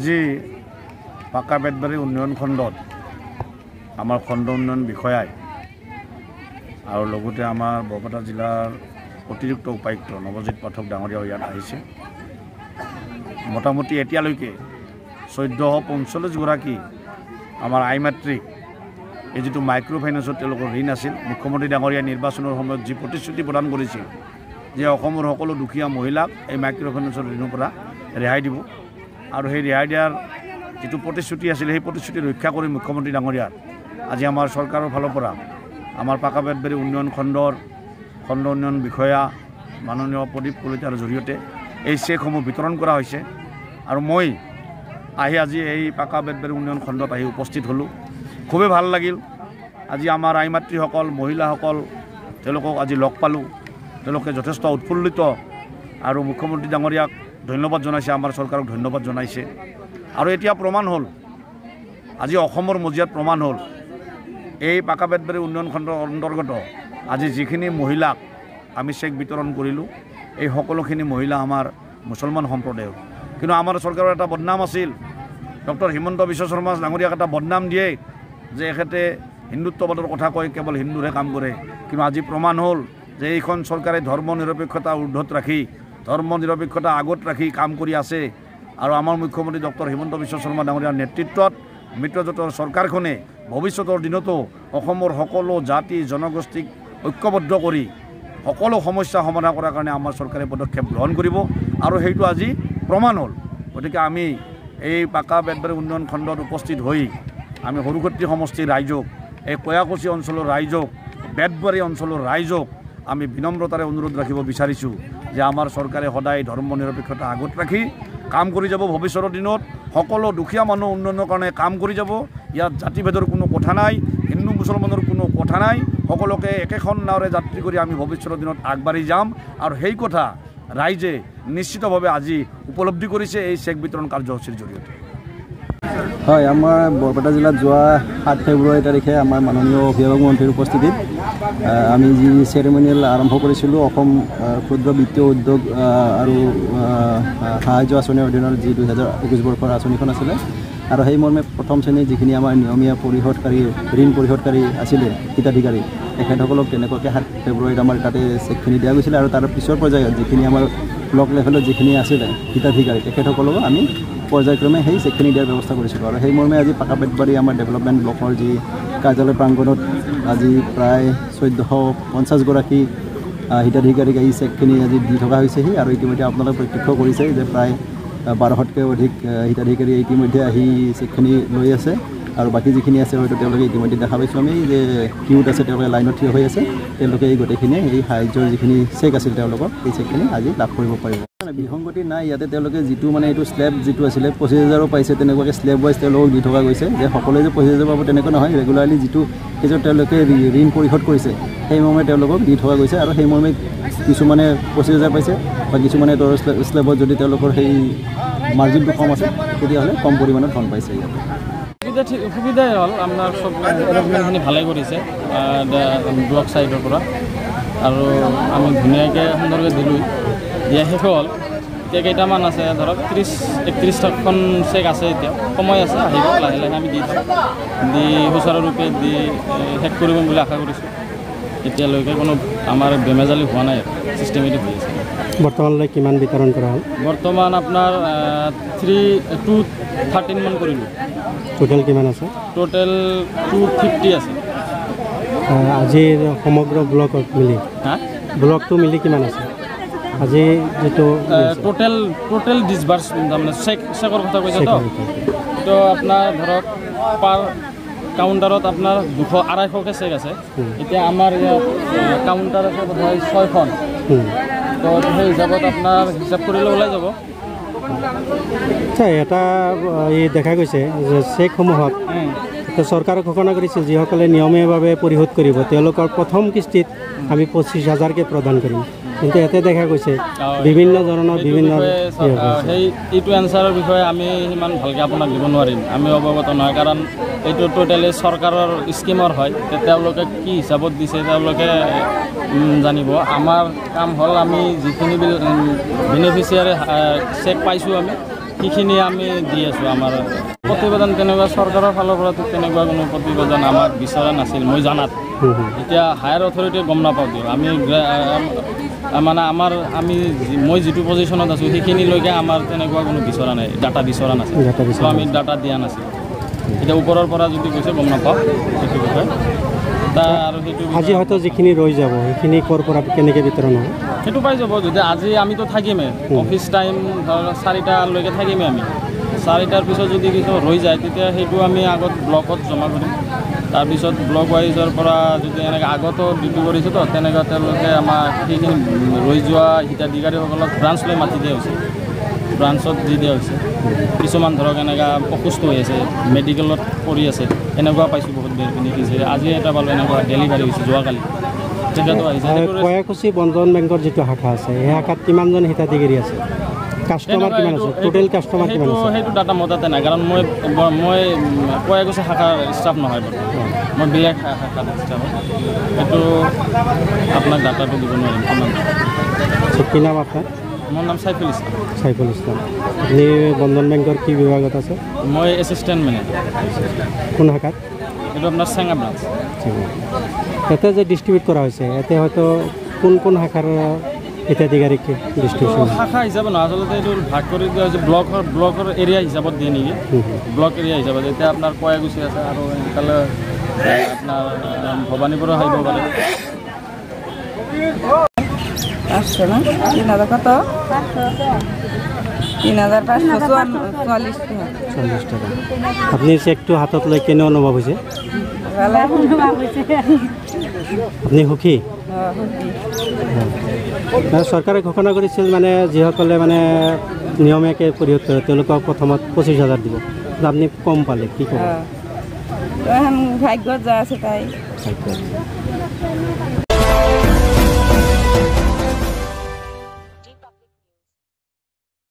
আজি পাকা বেতবাৰী উন্নয়ন খণ্ডত আমাৰ খণ্ড উন্নয়ন বিষয়াই আৰু লগতে আমাৰ বৰপেটা জিলাৰ অতিৰিক্ত উপায়ুক্ত নৱজিৎ পাঠক ডাঙৰীয়াও ইয়াত আহিছে। মোটামুটি এতিয়ালৈকে 1445 গৰাকী আমাৰ আই মাতৃক এই যিটো মাইক্ৰ' ফাইনেন্সত তেওঁলোকৰ ঋণ আছিল, মুখ্যমন্ত্ৰী ডাঙৰীয়াই নিৰ্বাচনৰ সময়ত যি প্ৰতিশ্ৰুতি প্ৰদান কৰিছিল যে অসমৰ সকলো দুখীয়া মহিলাক এই মাইক্ৰ' ফাইনেন্সৰ ঋণৰ পৰা ৰেহাই দিব, আৰু সেই ৰেহাই দিয়াৰ যিটো প্ৰতিশ্ৰুতি আছিল সেই প্ৰতিশ্ৰুতি ৰক্ষা কৰি মুখ্যমন্ত্ৰী ডাঙৰীয়াৰ আজি আমাৰ চৰকাৰৰ ফালৰ পৰা আমাৰ পাকা বেতবাৰী উন্নয়ন খণ্ডৰ খণ্ড উন্নয়ন বিষয়া মাননীয় প্ৰদীপ কলিতাৰ জৰিয়তে এই চেকসমূহ বিতৰণ কৰা হৈছে। আৰু মই আজি এই পাকা বেতবাৰী উন্নয়ন খণ্ডত আহি উপস্থিত হ'লোঁ। খুবেই ভাল লাগিল। আজি আমাৰ আই মাতৃসকল মহিলাসকল তেওঁলোকক আজি লগ পালোঁ। তেওঁলোকে যথেষ্ট উৎফুল্লিত আৰু মুখ্যমন্ত্ৰী ডাঙৰীয়াক ধন্যবাদ জনাইছে, আমাৰ চৰকাৰক ধন্যবাদ জনাইছে। আৰু এতিয়া প্ৰমাণ হ'ল, আজি অসমৰ মজিয়াত প্ৰমাণ হ'ল এই পাকা বেতবাৰী উন্নয়ন খণ্ডৰ অন্তৰ্গত আজি যিখিনি মহিলাক আমি চেক বিতৰণ কৰিলোঁ এই সকলোখিনি মহিলা আমাৰ মুছলমান সম্প্ৰদায়ৰ। কিন্তু আমাৰ চৰকাৰৰ এটা বদনাম আছিল, ডক্টৰ হিমন্ত বিশ্ব শৰ্মা ডাঙৰীয়াক এটা বদনাম দিয়ে যে এখেতে হিন্দুত্ববাদৰ কথা কয়, কেৱল হিন্দুৰে কাম কৰে। কিন্তু আজি প্ৰমাণ হ'ল যে এইখন চৰকাৰে ধৰ্ম নিৰপেক্ষতা ঊৰ্ধত ৰাখি ধৰ্ম নিৰপেক্ষতা আগত ৰাখি কাম কৰি আছে। আৰু আমাৰ মুখ্যমন্ত্ৰী ডক্টৰ হিমন্ত বিশ্ব শৰ্মা ডাঙৰীয়াৰ নেতৃত্বত মিত্ৰজোঁটৰ চৰকাৰখনে ভৱিষ্যতৰ দিনতো অসমৰ সকলো জাতি জনগোষ্ঠীক ঐক্যবদ্ধ কৰি সকলো সমস্যা সমাধান কৰাৰ কাৰণে আমাৰ চৰকাৰে পদক্ষেপ গ্ৰহণ কৰিব, আৰু সেইটো আজি প্ৰমাণ হ'ল। গতিকে আমি এই পাকা বেতবাৰী উন্নয়ন খণ্ডত উপস্থিত হৈ আমি সৰুক্ষেত্ৰী সমষ্টিৰ ৰাইজক, এই কয়াকুছি অঞ্চলৰ ৰাইজক, বেতবাৰী অঞ্চলৰ ৰাইজক আমি বিনম্ৰতাৰে অনুৰোধ ৰাখিব বিচাৰিছোঁ যে আমাৰ চৰকাৰে সদায় ধৰ্ম নিৰপেক্ষতা আগত ৰাখি কাম কৰি যাব। ভৱিষ্যতৰ দিনত সকলো দুখীয়া মানুহ উন্নয়নৰ কাৰণে কাম কৰি যাব। ইয়াত জাতিভেদৰ কোনো কথা নাই, হিন্দু মুছলমানৰ কোনো কথা নাই। সকলোকে একেখন নাৱেৰে যাত্ৰী কৰি আমি ভৱিষ্যতৰ দিনত আগবাঢ়ি যাম, আৰু সেই কথা ৰাইজে নিশ্চিতভাৱে আজি উপলব্ধি কৰিছে এই চেক বিতৰণ কাৰ্যসূচীৰ জৰিয়তে। হয়, আমাৰ বৰপেটা জিলাত যোৱা 7 ফেব্ৰুৱাৰী তাৰিখে আমাৰ মাননীয় অভিভাৱক মন্ত্ৰীৰ উপস্থিতিত আমি যি চেৰিমনিয়েল আৰম্ভ কৰিছিলোঁ অসম ক্ষুদ্ৰ বিত্তীয় উদ্যোগ আৰু সাহায্য আঁচনিৰ অধীনৰ যি 2021 বৰ্ষৰ আঁচনিখন আছিলে, আৰু সেই মৰ্মে প্ৰথম শ্ৰেণীৰ যিখিনি আমাৰ নিয়মীয়া পৰিশোধকাৰী ঋণ পৰিশোধকাৰী আছিলে হিতাধিকাৰী, তেখেতসকলক তেনেকুৱাকৈ 7 ফেব্ৰুৱাৰীত আমাৰ তাতে চেকখিনি দিয়া গৈছিলে। আৰু তাৰ পিছৰ পৰ্যায়ত যিখিনি আমাৰ ব্লক লেভেলত যিখিনি আছিলে হিতাধিকাৰী, তেখেতসকলকো আমি পৰ্যায়ক্ৰমে সেই চেকখিনি দিয়াৰ ব্যৱস্থা কৰিছিলোঁ। আৰু সেই মৰ্মে আজি পাকা বেতবাৰী আমাৰ ডেভেলপমেণ্ট ব্লকৰ যি কাৰ্যালয় প্ৰাংগণত আজি প্ৰায় 1450 গৰাকী হিতাধিকাৰীক এই চেকখিনি আজি দি থকা হৈছেহি। আৰু ইতিমধ্যে আপোনালোকে প্ৰত্যক্ষ কৰিছে যে প্ৰায় 1200তকৈ অধিক হিতাধিকাৰী ইতিমধ্যে আহি চেকখিনি লৈ আছে, আৰু বাকী যিখিনি আছে হয়তো তেওঁলোকে ইতিমধ্যে দেখা পাইছোঁ আমি যে কিউত আছে, তেওঁলোকে লাইনত থিয় হৈ আছে। তেওঁলোকে এই গোটেইখিনি এই সাহায্যৰ যিখিনি চেক আছিল তেওঁলোকৰ এই চেকখিনি আজি লাভ কৰিব পাৰিব। বিসংগতি নাই ইয়াতে। তেওঁলোকে যিটো মানে এইটো স্লেব যিটো আছিলে 25,000ও পাইছে, তেনেকুৱাকৈ স্লেব ৱাইজ তেওঁলোকক দি থকা গৈছে। যে সকলোৱে যে 25,000 পাব তেনেকুৱা নহয়, ৰেগুলাৰলি যিটো কেজত তেওঁলোকে ঋণ পৰিশোধ কৰিছে সেই মৰ্মে তেওঁলোকক দি থকা গৈছে। আৰু সেই মৰ্মে কিছুমানে 25,000 পাইছে, বা কিছুমানে দৰ স্লেবত যদি তেওঁলোকৰ সেই মাৰ্জিনটো কম আছে তেতিয়াহ'লে কম পৰিমাণত ধন পাইছে। ইয়াতে সুবিধাই হ'ল আপোনাৰ চব এৰেঞ্জমেণ্টখিনি ভালেই কৰিছে ব্লক চাইডৰ পৰা, আৰু আমি ধুনীয়াকৈ সুন্দৰকৈ দিলোঁ। দিয়া শেষ হ'ল, এতিয়া কেইটামান আছে ধৰক 30-31খন চেক আছে, এতিয়া সময় আছে, আহিব লাহে লাহে আমি দি সুচাৰুৰূপে দি শেষ কৰিব বুলি আশা কৰিছোঁ। এতিয়ালৈকে কোনো আমাৰ বেমেজালি হোৱা নাই, ছিষ্টেমেটিক হৈ আছে। বৰ্তমানলৈ কিমান বিতৰণ কৰা হ'ল? বৰ্তমান আপোনাৰ 213 মান কৰিলোঁ। টোটেল কিমান আছে? টোটেল 250 আছে। আজিৰ সমগ্ৰ ব্লকত মিলি ব্লকটো মিলি কিমান আছে আজি? যিটো টোটেল ডিছবাৰ্চ তাৰমানে চেকৰ কথা কৈছে তো, এইটো আপোনাৰ ধৰক পাৰ কাউণ্টাৰত আপোনাৰ 200-250কৈ চেক আছে। এতিয়া আমাৰ ইয়াত কাউণ্টাৰ আছে বোধহয় 6খন, তো সেই হিচাপত আপোনাৰ হিচাপ কৰিলে ওলাই যাব। এটা দেখা গৈছে যে চেকসমূহত চৰকাৰে ঘোষণা কৰিছে যিসকলে নিয়মীয়াভাৱে পৰিশোধ কৰিব তেওঁলোকৰ প্ৰথম কিস্তিত আমি 25,000কৈ প্ৰদান কৰিম, কিন্তু ইয়াতে দেখা গৈছে বিভিন্ন ধৰণৰ এইটো এনচাৰৰ বিষয়ে আমি সিমান ভালকৈ আপোনাক দিব নোৱাৰিম, আমি অৱগত নহয়। কাৰণ এইটো টোটেলি চৰকাৰৰ স্কিমৰ হয়, তেওঁলোকে কি হিচাপত দিছে তেওঁলোকে জানিব। আমাৰ কাম হ'ল আমি যিখিনি বেনিফিচিয়াৰী চেক পাইছোঁ আমি সেইখিনি আমি দি আছোঁ। আমাৰ প্ৰতিবেদন তেনেকুৱা চৰকাৰৰ ফালৰ পৰা তেনেকুৱা কোনো প্ৰতিবেদন আমাক বিচৰা নাছিল মই জানাত। এতিয়া হায়াৰ অথৰিটিয়ে গম নাপাওঁ দিয়ক। আমি মানে মই যিটো পজিশ্যনত আছোঁ সেইখিনিলৈকে আমাৰ তেনেকুৱা কোনো বিচৰা নাই, ডাটা বিচৰা নাছিল, ত' আমি ডাটা দিয়া নাছিল। এতিয়া ওপৰৰ পৰা যদি গৈছে গম নাপাওঁ সেইটো বিষয়ে। আৰু সেইটো আজি হয়তো যিখিনি ৰৈ যাব সেইখিনি ক'ৰ পৰা কেনেকৈ বিতৰণ হ'ব সেইটো পাই যাব। যদি আজি আমিতো থাকিমেই, অফিচ টাইম ধৰ 4টালৈকে থাকিমেই আমি। 4টাৰ পিছত যদি কিছু ৰৈ যায় তেতিয়া সেইটো আমি আগত ব্লকত জমা কৰিম। তাৰপিছত ব্লক ৱাইজৰ পৰা যদি এনেকৈ আগতো ডিউটি কৰিছোঁ তো তেনেকুৱা তেওঁলোকে আমাৰ সেইখিনি ৰৈ যোৱা হিতাধিকাৰীসকলক ব্ৰাঞ্চ লৈ মাতি দিয়া হৈছে, ব্ৰাঞ্চত দি দিয়া হৈছে। কিছুমান ধৰক এনেকুৱা অসুস্থ হৈ আছে, মেডিকেলত পৰি আছে, এনেকুৱা পাইছোঁ বহুত বেনিফিচিয়াৰী। আজি এটা পালোঁ এনেকুৱা ডেলিভাৰী হৈছে যোৱাকালি, তেখেতো আহিছে। কয়াকুছি বন্ধন বেংকৰ যিটো শাখা আছে সেই শাখাত কিমানজন হিতাধিকাৰী আছে, কাষ্টমাৰ কিমান আছে, টোটেল কাষ্টমাৰ কিমান আছে? সেইটো ডাটা মোৰ তাতে নাই, কাৰণ মই কয়াকুছি শাখাৰ ষ্টাফ নহয় বাৰু, মই বেলেগ শাখাৰ ষ্টাফ। সেইটো আপোনাক ডাটাটো দিব নোৱাৰিম কিমান। কি নাম আপোনাৰ? মোৰ নাম চাইফুল ইছলাম। চাইফুল ইছলাম। আপুনি বন্ধন বেংকৰ কি বিভাগত আছে? মই এছিষ্টেণ্ট মেনেজাৰ। কোন শাখাত? এইটো আপোনাৰ চেঙা ব্ৰাঞ্চ। ইয়াতে যে ডিষ্ট্ৰিবিউট কৰা হৈছে ইয়াতে হয়তো কোন কোন শাখাৰ হিতাধিকাৰীক ডিষ্ট্ৰিবিউশ্যন? শাখা হিচাপে নহয়, আচলতে এইটো ভাগ কৰি দিয়া হৈছে ব্লকৰ এৰিয়া হিচাপত দিয়ে নেকি, ব্লক এৰিয়া হিচাপত। এতিয়া আপোনাৰ কয়াকুছি আছে আৰু সেইফালে আপোনাৰ ভৱানীপুৰো আহিব পাৰে। আসছে না 3000 কত 3544 টাকা। আপনি চেকটো হাতত লৈ কেনে অনুভৱ হৈছে? আপুনি সুখী? চৰকাৰে ঘোষণা কৰিছিল মানে যিসকলে মানে নিয়মীয়াকৈ পৰিশোধ কৰে তেওঁলোকক প্ৰথমত 25,000 দিব, আপুনি কম পালে কি ক'ব? ভাগ্যত যা আছে তাই।